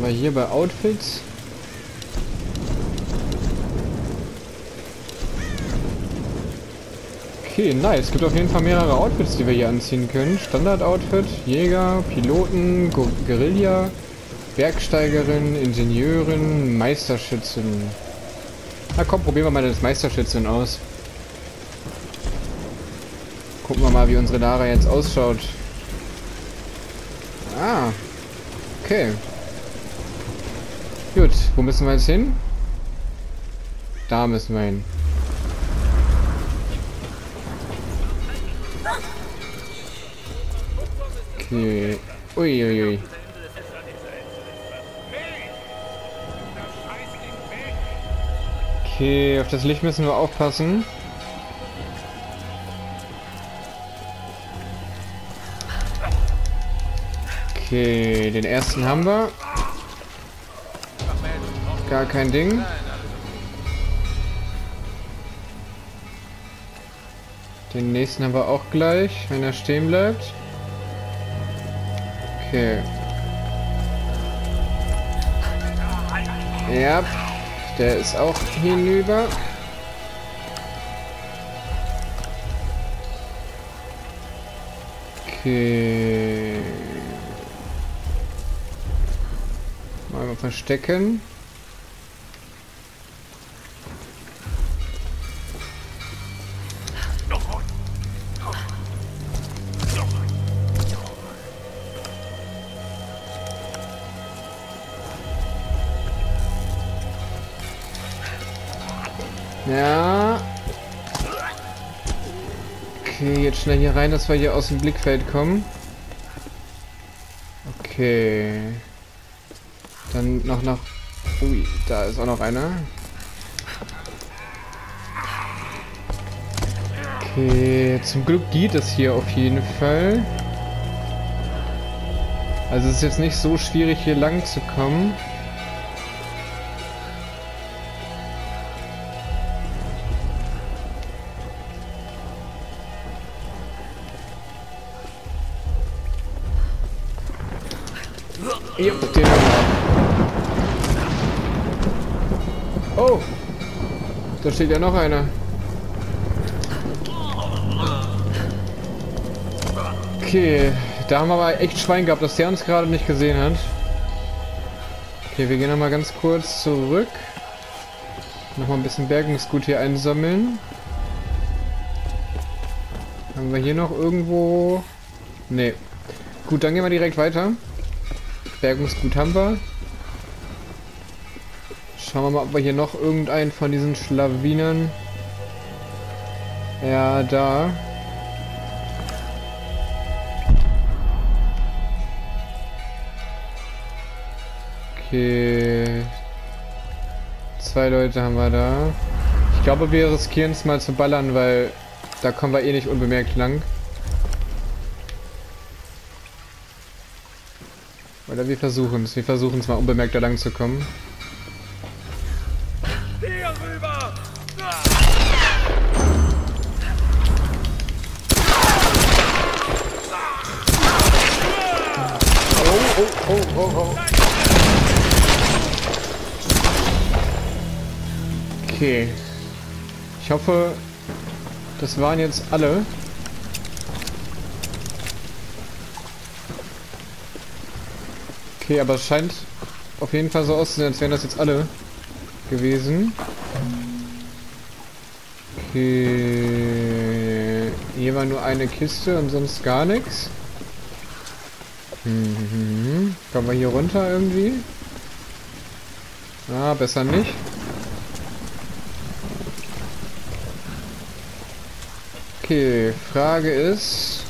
Sind wir hier bei Outfits? Okay, nice. Es gibt auf jeden Fall mehrere Outfits, die wir hier anziehen können. Standard-Outfit, Jäger, Piloten, Guerilla, Bergsteigerin, Ingenieurin, Meisterschützin. Na komm, probieren wir mal das Meisterschützin aus. Gucken wir mal, wie unsere Lara jetzt ausschaut. Ah. Okay. Gut, wo müssen wir jetzt hin? Da müssen wir hin. Okay. Uiuiui. Okay, auf das Licht müssen wir aufpassen. Okay, den ersten haben wir. Gar kein Ding. Den nächsten haben wir auch gleich, wenn er stehen bleibt. Okay. Ja, der ist auch hinüber. Okay. Mal verstecken. Ja. Okay, jetzt schnell hier rein, dass wir hier aus dem Blickfeld kommen. Okay. Dann noch nach... Ui, da ist auch noch einer. Okay, zum Glück geht es hier auf jeden Fall. Also es ist jetzt nicht so schwierig hier lang zu kommen. Ja, den haben wir. Oh! Da steht ja noch einer. Okay, da haben wir aber echt Schwein gehabt, dass der uns gerade nicht gesehen hat. Okay, wir gehen nochmal ganz kurz zurück. Nochmal ein bisschen Bergungsgut hier einsammeln. Haben wir hier noch irgendwo... Nee. Gut, dann gehen wir direkt weiter. Bergungsgut haben wir. Schauen wir mal, ob wir hier noch irgendeinen von diesen Schlawinern... Ja, da. Okay. 2 Leute haben wir da. Ich glaube, wir riskieren es mal zu ballern, weil da kommen wir eh nicht unbemerkt lang. Oder wir versuchen es. Wir versuchen es mal unbemerkt da lang zu kommen. Hier rüber! Oh. Okay. Ich hoffe, das waren jetzt alle. Okay, aber es scheint auf jeden Fall so auszusehen, als wären das jetzt alle gewesen. Okay. Hier war nur eine Kiste und sonst gar nichts. Kommen wir hier runter irgendwie? Ah, besser nicht. Okay, Frage ist...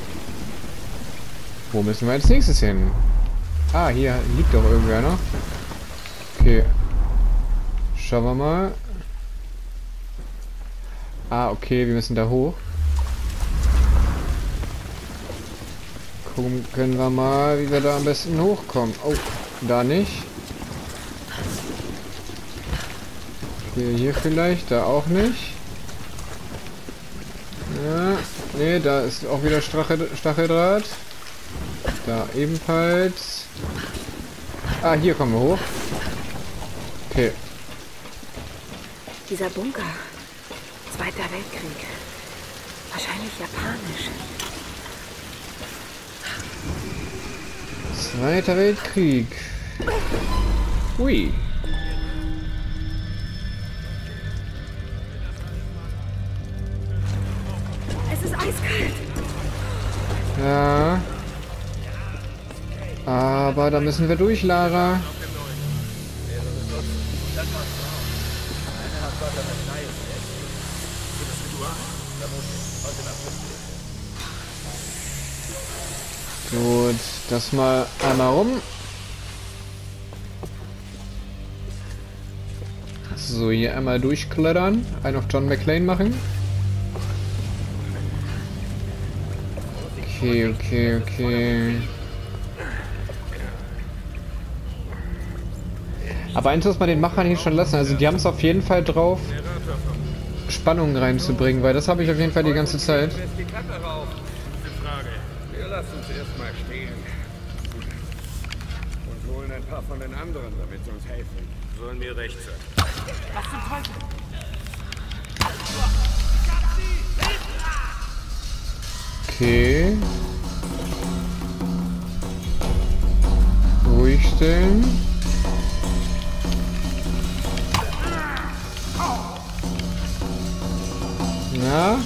Wo müssen wir als nächstes hin? Ah, hier liegt doch irgendwer noch. Okay. Schauen wir mal. Ah, okay, wir müssen da hoch. Gucken können wir mal, wie wir da am besten hochkommen. Oh, da nicht. Okay, hier vielleicht, da auch nicht. Ja, nee, da ist auch wieder Stacheldraht. Da ebenfalls. Ah, hier kommen wir hoch. Okay. Dieser Bunker. Zweiter Weltkrieg. Wahrscheinlich japanisch. Zweiter Weltkrieg. Ui. Es ist eiskalt. Ja. Aber da müssen wir durch, Lara. Gut, das mal einmal rum. So, hier einmal durchklettern. Einen auf John McClane machen. Okay, okay, okay. Aber eins muss man den Machern hier schon lassen. Also die haben es auf jeden Fall drauf, Spannung reinzubringen, weil das habe ich auf jeden Fall die ganze Zeit. Wir lassen uns erstmal stehen. Und holen ein paar von den anderen, damit sie uns helfen. Sollen mir recht sein. Was zum Teufel? Okay. Ruhig stellen. Na?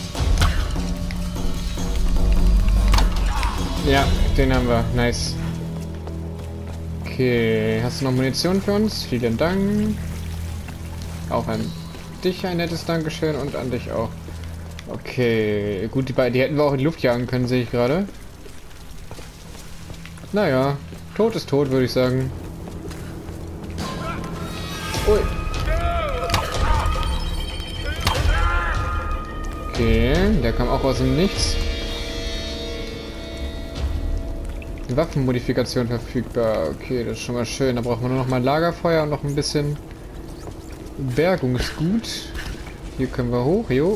Ja, den haben wir. Nice. Okay, hast du noch Munition für uns? Vielen Dank. Auch an dich ein nettes Dankeschön und an dich auch. Okay, gut, die beiden, die hätten wir auch in die Luft jagen können, sehe ich gerade. Naja, tot ist tot, würde ich sagen. Ui. Okay, der kam auch aus dem Nichts. Waffenmodifikation verfügbar. Okay, das ist schon mal schön. Da braucht man nur noch mal Lagerfeuer und noch ein bisschen Bergungsgut. Hier können wir hoch, jo.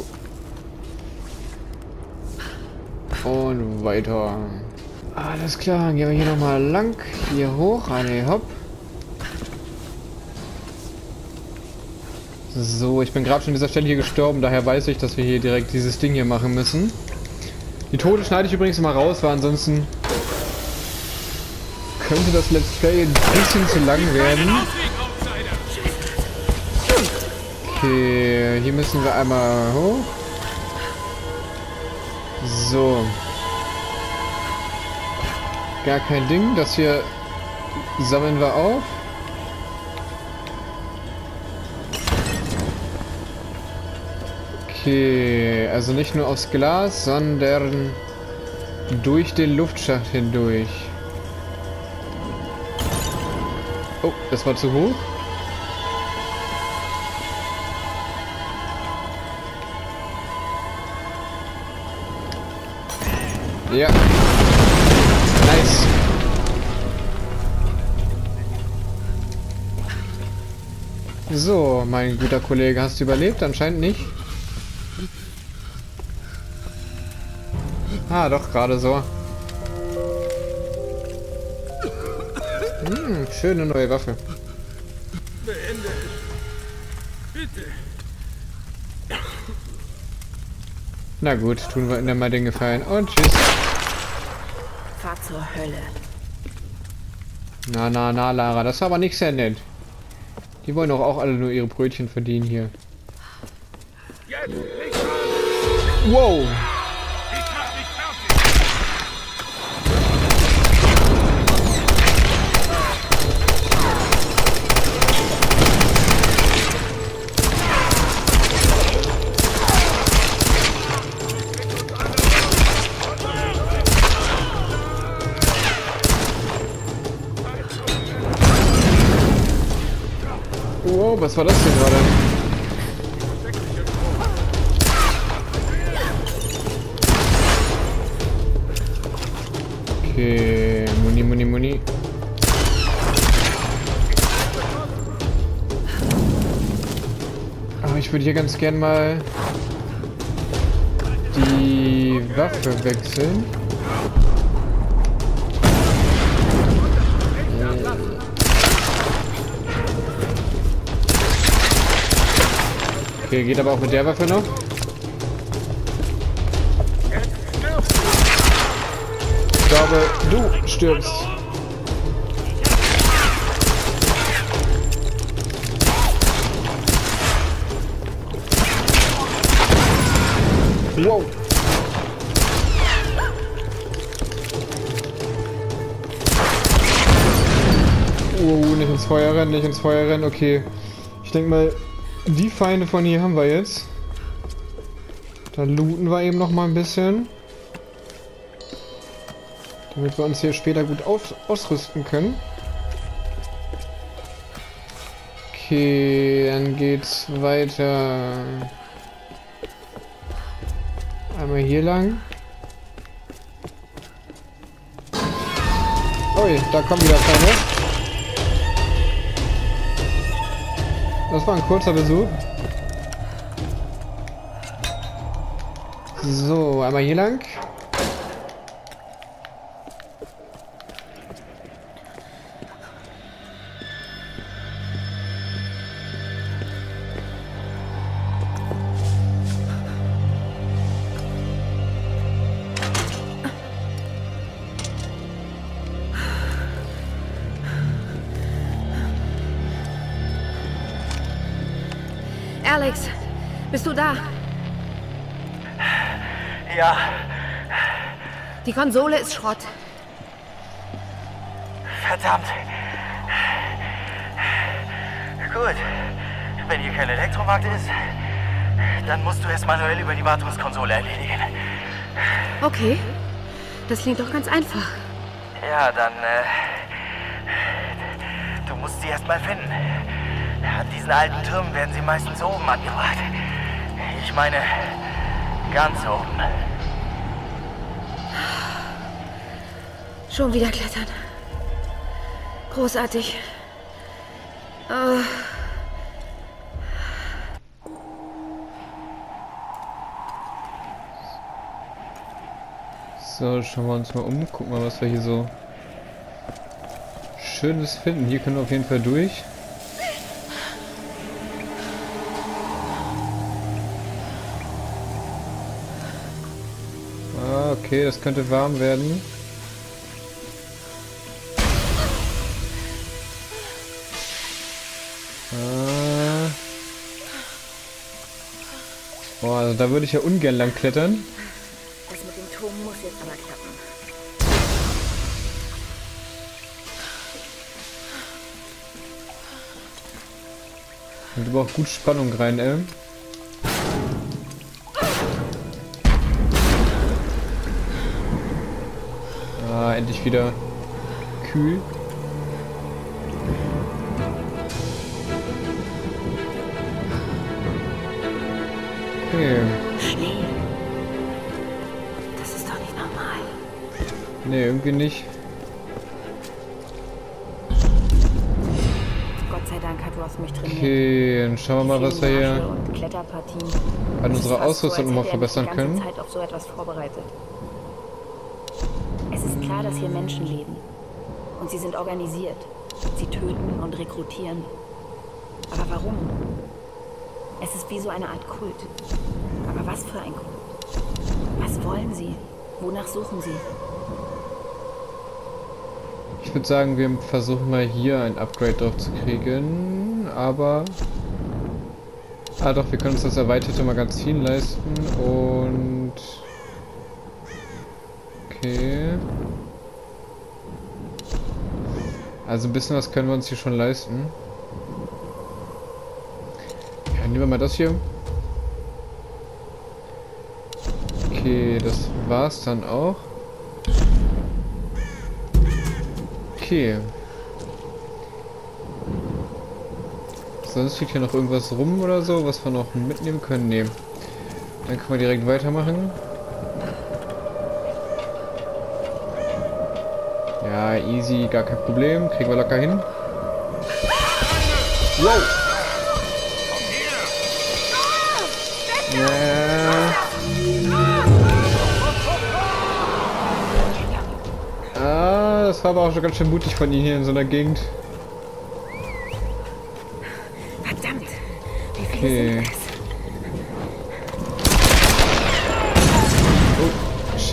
Und weiter. Alles klar, gehen wir hier nochmal lang. Hier hoch, hopp. So, ich bin gerade schon an dieser Stelle hier gestorben, daher weiß ich, dass wir hier direkt dieses Ding hier machen müssen. Die Tote schneide ich übrigens mal raus, weil ansonsten könnte das Let's Play ein bisschen zu lang werden. Okay, hier müssen wir einmal hoch. So. Gar kein Ding, das hier sammeln wir auf. Okay, also nicht nur aufs Glas, sondern durch den Luftschacht hindurch. Oh, das war zu hoch. Ja. Nice. So, mein guter Kollege, hast du überlebt? Anscheinend nicht. Ah, doch, gerade so. Schöne neue Waffe. Beende es. Bitte. Na gut, tun wir ihnen mal den Gefallen. Und tschüss. Fahr zur Hölle. Na, na, na, Lara, das war aber nicht sehr nett. Die wollen doch auch alle nur ihre Brötchen verdienen hier. Jetzt nicht an. Wow! Ich mach dich fertig. Wow, was war das denn gerade? Okay, Muni. Aber ich würde hier ganz gern mal die Waffe wechseln. Okay, geht aber auch mit der Waffe noch. Ich glaube, du stirbst. Wow. Nicht ins Feuer rennen, nicht ins Feuer rennen. Okay. Ich denke mal, die Feinde von hier haben wir jetzt. Da looten wir eben noch mal ein bisschen. Damit wir uns hier später gut ausrüsten können. Okay, dann geht's weiter. Einmal hier lang. Ui, da kommen wieder Feinde. Das war ein kurzer Besuch. So, einmal hier lang. Alex, bist du da? Ja, Die Konsole ist Schrott. verdammt. Gut, wenn hier kein Elektromarkt ist, dann musst du es manuell über die Wartungskonsole erledigen. Okay, das klingt doch ganz einfach. Ja, dann, du musst sie erst mal finden. An diesen alten Türmen werden sie meistens oben angebracht. Ich meine, ganz oben. Schon wieder klettern. Großartig. Oh. So, schauen wir uns mal um. Gucken wir, was wir hier so Schönes finden. Hier können wir auf jeden Fall durch. Ah, okay, das könnte warm werden. Boah, also da würde ich ja ungern lang klettern. Das mit dem Turm muss jetzt aber klappen. Und du brauchst gut Spannung rein, ey. Ah, endlich wieder kühl. Okay. Schnee. Das ist doch nicht normal. Nee, irgendwie nicht. Gott sei Dank hat Ross mich trainiert. Okay, dann schauen wir mal, was wir hier Und Kletterpartien. an Es ist unserer fast so, Ausrüstung als nochmal hätte er mich verbessern die ganze können. Zeit auf so etwas vorbereitet. Es ist klar, dass hier Menschen leben. Und sie sind organisiert. Sie töten und rekrutieren. Aber warum? Es ist wie so eine Art Kult. Aber was für ein Kult? Was wollen sie? Wonach suchen sie? Ich würde sagen, wir versuchen mal hier ein Upgrade drauf zu kriegen, aber... Ah doch, wir können uns das erweiterte Magazin leisten und... Okay... Also ein bisschen was können wir uns hier schon leisten. Ja, nehmen wir mal das hier. Okay, das war's dann auch. Okay. Sonst liegt hier noch irgendwas rum oder so, was wir noch mitnehmen können? Nee. Dann können wir direkt weitermachen. Ja, easy, gar kein Problem. Kriegen wir locker hin. Wow! Ja. Ah, das war aber auch schon ganz schön mutig von Ihnen hier in so einer Gegend. Verdammt! Wie viele sind das?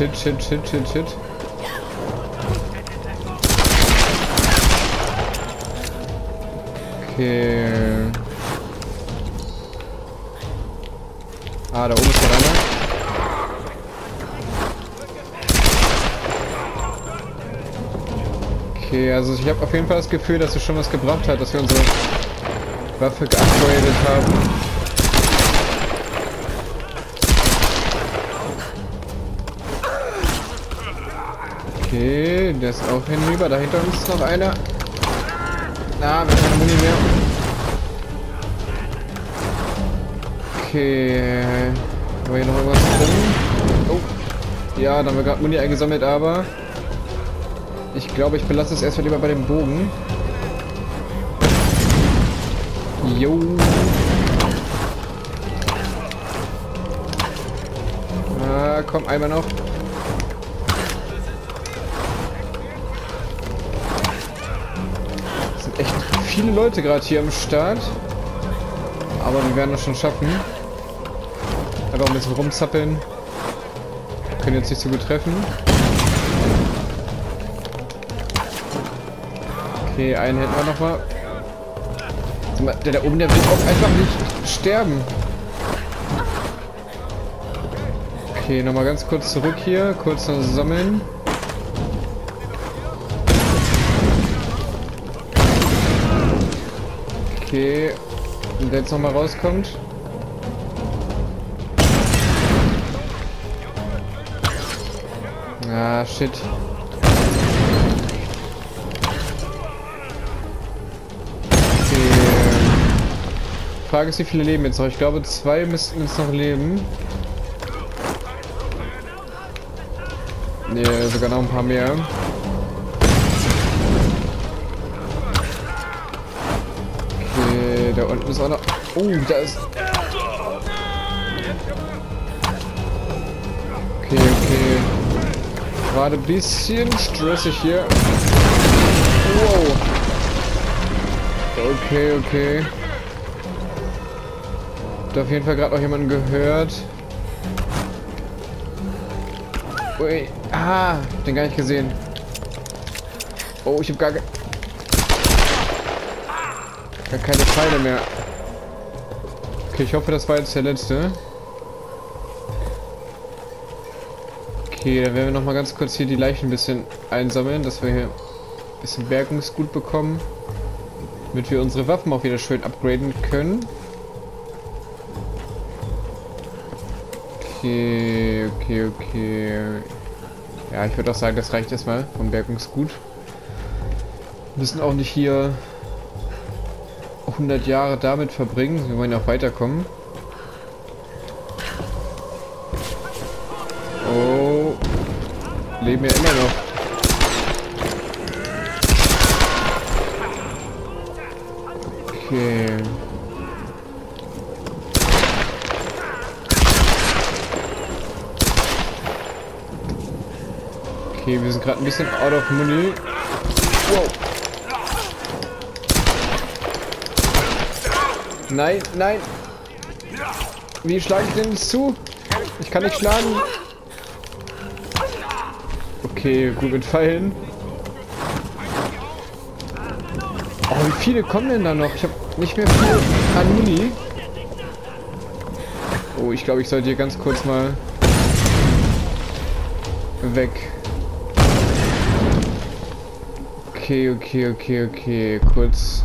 Shit, shit, shit, shit, shit. Okay. Ah, da oben ist noch einer. Okay, also ich habe auf jeden Fall das Gefühl, dass es schon was gebracht hat, dass wir unsere Waffe geupgradet haben. Okay, der ist auch hinüber. Da hinter uns ist noch einer. Na, wir haben keine Muni mehr. Okay. Haben wir hier noch irgendwas drin? Oh. Ja, da haben wir gerade Muni eingesammelt, aber ich glaube, ich belasse es erstmal lieber bei dem Bogen. Jo. Ah, komm, einmal noch. Es sind echt viele Leute gerade hier am Start. Aber wir werden das schon schaffen. Einfach ein bisschen rumzappeln. Können jetzt nicht so gut treffen. Okay, einen hätten wir nochmal. Der da oben, der will auch einfach nicht sterben. Okay, nochmal ganz kurz zurück hier. Kurz noch sammeln. Okay. Und der jetzt nochmal rauskommt. Ah, shit. Frage ist, wie viele leben jetzt noch? Ich glaube, 2 müssten jetzt noch leben. Ne, sogar noch ein paar mehr. Okay, da unten ist auch noch... Oh, da ist... Okay, okay. Gerade ein bisschen stressig hier. Wow. Okay, okay. Ich habe auf jeden Fall gerade auch jemanden gehört. Ui. Ah, den gar nicht gesehen. Oh, ich habe gar keine Pfeile mehr. Okay, ich hoffe, das war jetzt der letzte. Okay, dann werden wir noch mal ganz kurz hier die Leichen ein bisschen einsammeln, dass wir hier ein bisschen Bergungsgut bekommen, damit wir unsere Waffen auch wieder schön upgraden können. Okay, okay, okay. Ja, ich würde auch sagen, das reicht erstmal vom Bergungsgut. Wir müssen auch nicht hier 100 Jahre damit verbringen. Wir wollen auch weiterkommen. Oh. Leben ja immer noch. Okay. Okay, wir sind gerade ein bisschen out of money. Wow. Nein, nein. Wie schlage ich denn zu? Ich kann nicht schlagen. Okay, gut mit Pfeilen. Oh, wie viele kommen denn da noch? Ich habe nicht mehr viel an Muni. Oh, ich glaube, ich sollte hier ganz kurz mal weg. Okay, okay, okay, okay. Kurz.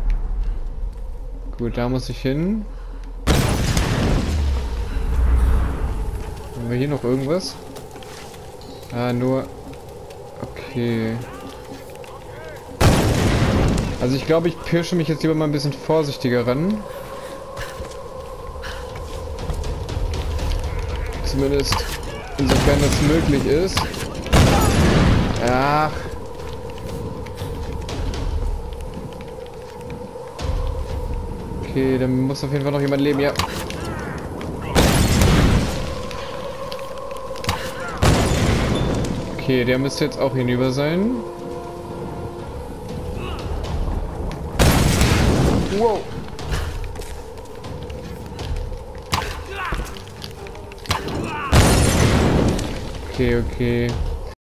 Gut, da muss ich hin. Haben wir hier noch irgendwas? Ah, nur... Okay. Also ich glaube, ich pirsche mich jetzt lieber mal ein bisschen vorsichtiger ran. Zumindest insofern das möglich ist. Ach. Okay, dann muss auf jeden Fall noch jemand leben, ja. Okay, der müsste jetzt auch hinüber sein. Wow. Okay.